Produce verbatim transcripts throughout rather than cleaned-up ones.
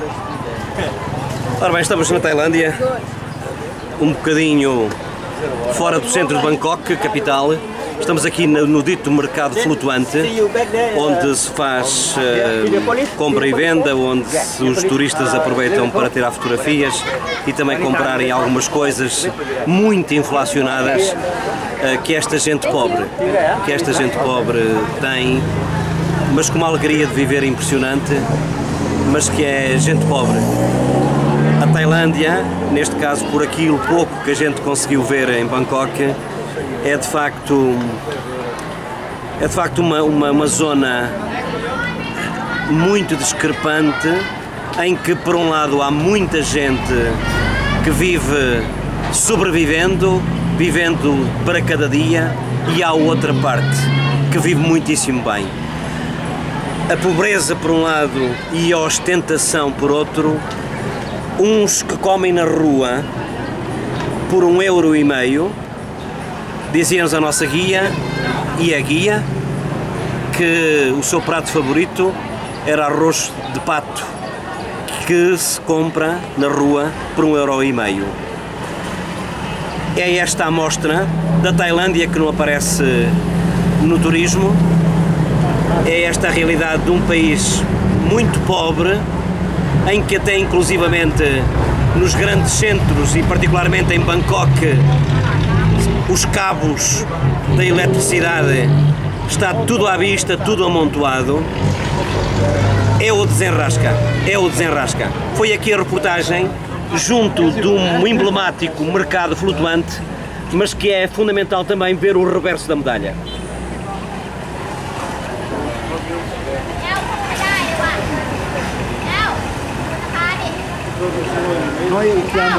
Ora bem, estamos na Tailândia, um bocadinho fora do centro de Bangkok, capital. Estamos aqui no, no dito mercado flutuante, onde se faz uh, compra e venda, onde os turistas aproveitam para tirar fotografias e também comprarem algumas coisas muito inflacionadas uh, que esta gente pobre, que esta gente pobre tem, mas com uma alegria de viver impressionante, mas que é gente pobre. A Tailândia, neste caso por aquilo pouco que a gente conseguiu ver em Bangkok, é de facto, é de facto uma, uma, uma zona muito discrepante, em que por um lado há muita gente que vive sobrevivendo, vivendo para cada dia, e há outra parte que vive muitíssimo bem. A pobreza por um lado e a ostentação por outro, uns que comem na rua por um euro e meio. Dizia-nos a nossa guia, e a guia, que o seu prato favorito era arroz de pato, que se compra na rua por um euro e meio. É esta a amostra da Tailândia que não aparece no turismo. É esta a realidade de um país muito pobre, em que até inclusivamente nos grandes centros, e particularmente em Bangkok, os cabos da eletricidade está tudo à vista, tudo amontoado. É o desenrasca, é o desenrasca. Foi aqui a reportagem junto de um emblemático mercado flutuante, mas que é fundamental também ver o reverso da medalha. Noi siamo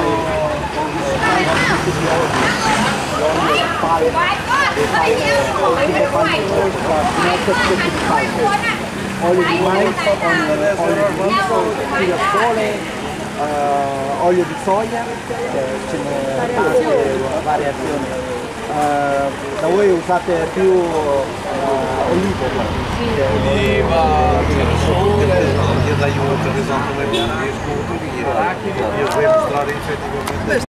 olio di mais, olio di riso, girasole, uh, olio di soia, ce ne tante variazioni. Uh, da voi usate più uh, olivo? Oliva, girasole, io dai un esempio nel mio disco, e io devo mostrare effettivamente.